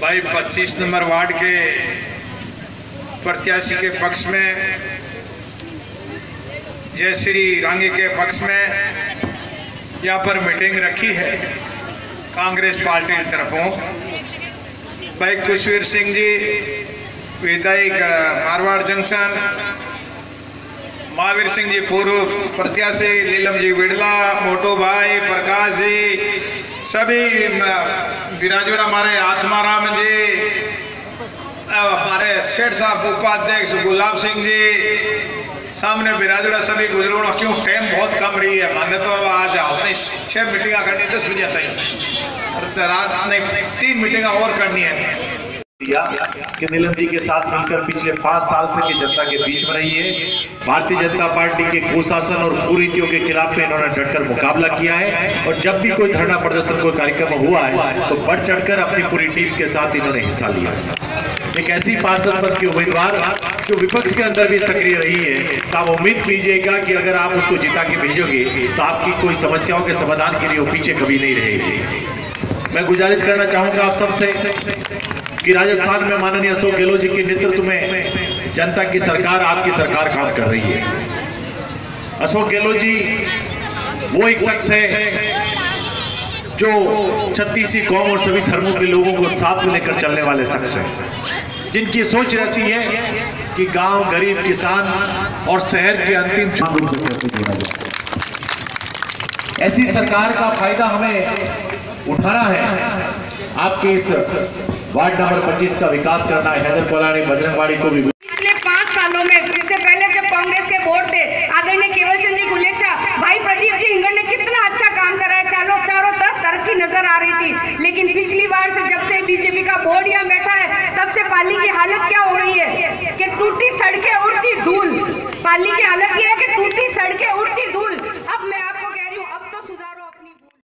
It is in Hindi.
भाई 25 नंबर वार्ड के प्रत्याशी के पक्ष में, जयश्री रांगे के पक्ष में यहाँ पर मीटिंग रखी है कांग्रेस पार्टी की तरफों। भाई कुशवीर सिंह जी विधायक मारवाड़ जंक्शन, महावीर सिंह जी पूर्व प्रत्याशी, लीलम जी बिड़ला, मोटो भाई प्रकाश जी, सभी विराजोड़ा हमारे आत्माराम जी, हमारे सेठ साहब उपाध्यक्ष गुलाब सिंह जी, सामने विराजोड़ा सभी गुजरोड़ा। क्यों टाइम बहुत कम रही है, माने तो आज आपने 6 मीटिंग करनी 10 बजे तक, रात में 3 मीटिंग और करनी है। कि नीलम जी के साथ मिलकर पिछले 5 साल से की जनता के बीच में रही है। भारतीय जनता पार्टी के कुशासन और कुरीतियों के खिलाफ इन्होंने डटकर मुकाबला किया है और जब भी कोई धरना प्रदर्शन कोई कार्यक्रम हुआ है तो बढ़ चढ़कर अपनी पूरी टीम के साथ इन्होंने हिस्सा लिया। एक ऐसी पार्षद पद की उम्मीदवार जो विपक्ष के अंदर भी सक्रिय रही है, तो आप उम्मीद कीजिएगा कि अगर आप उसको जिता के भेजोगे तो आपकी कोई समस्याओं के समाधान के लिए वो पीछे कभी नहीं रहेगी। मैं गुजारिश करना चाहूंगा आप सबसे कि राजस्थान में माननीय अशोक गहलोत जी के नेतृत्व में जनता की सरकार, आपकी सरकार काम कर रही है। अशोक गहलोत जी वो एक शख्स है जो 36 कौम और सभी धर्मों के लोगों को साथ में लेकर चलने वाले शख्स हैं, जिनकी सोच रहती है कि गांव, गरीब, किसान और शहर के अंतिम रूप से कैसे जोड़ा जाए। ऐसी सरकार का फायदा हमें उठाना है। आपके इस वार्ड नंबर 25 का विकास करना है। हैदर कोलानी बजरंगबाड़ी को भी पिछले 5 सालों में, इससे पहले जब कांग्रेस के बोर्ड थे, आदरणीय केवल चंद जी गुलेछा, भाई प्रदीप जी हिंगड़ ने कितना अच्छा काम करा है। चारों तरफ तरक्की नजर आ रही थी, लेकिन पिछली बार से जब से बीजेपी का बोर्ड यहाँ बैठा है तब से पाली की हालत क्या हो गई है कि टूटी सड़कें, उड़ती धूल। पाली की हालत